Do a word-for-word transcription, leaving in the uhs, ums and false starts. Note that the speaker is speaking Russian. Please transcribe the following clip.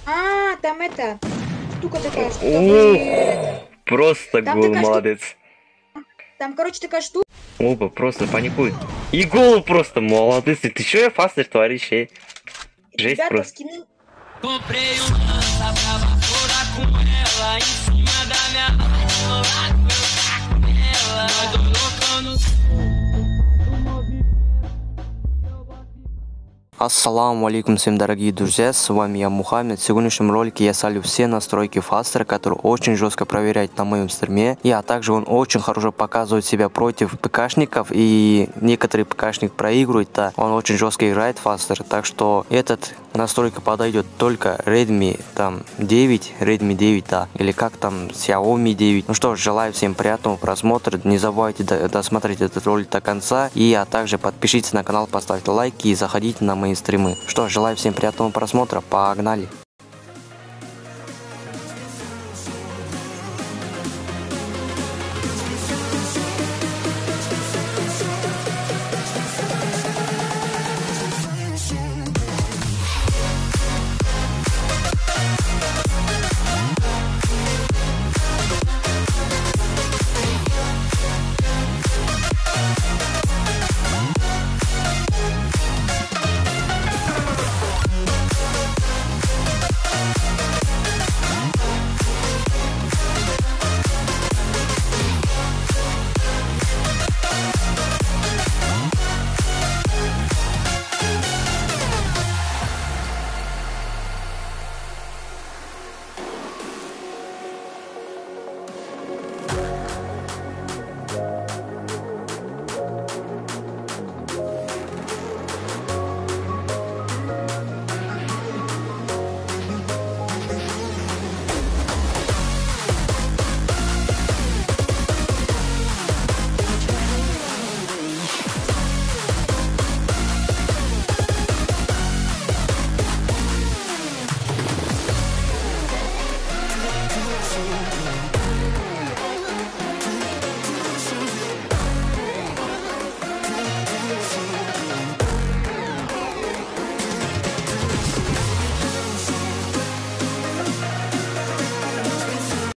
А, там это, штука такая, что О, просто Там гол, такая штука- молодец. Там, короче, такая штука. Оба просто паникует. И гол просто, молодец. Ты чё я фастер творишь, эй? Жесть Ребята, просто. скины. Ассаламу алейкум всем, дорогие друзья, с вами я Мухаммед. В сегодняшнем ролике я солю все настройки фастера, которые очень жестко проверяют на моем стриме. И а также он очень хорошо показывает себя против ПКшников, и некоторые ПКшник проигрывают, да, он очень жестко играет фастер. Так что этот настройка подойдет только Redmi там девять, Redmi девять, да, или как там Xiaomi девять. Ну что ж, желаю всем приятного просмотра, не забывайте досмотреть этот ролик до конца, и а также подпишитесь на канал, поставьте лайки и заходите на мои стримы. Что ж, желаю всем приятного просмотра, погнали!